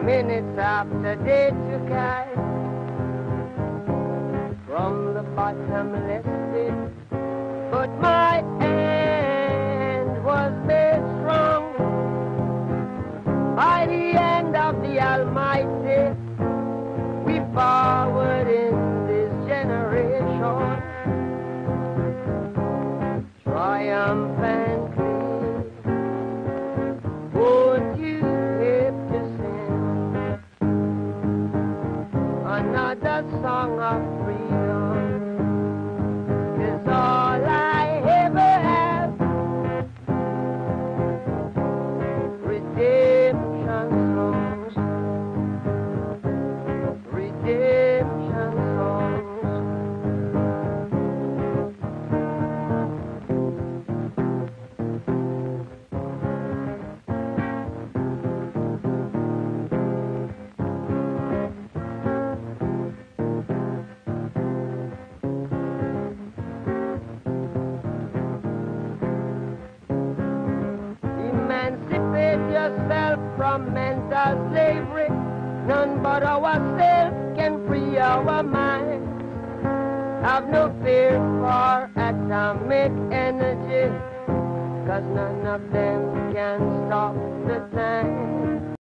minutes after they took I from the bottomless pit, but my hand was made strong by the hand of the Almighty. We forward in this generation, triumphantly. Won't you help to sing another song of freedom? 'Cause all I ever have, redemption songs, redemption songs. Emancipate yourself from mental slavery. None but ourselves can free our minds. Have no fear for atomic energy, 'cause none of them can stop the time.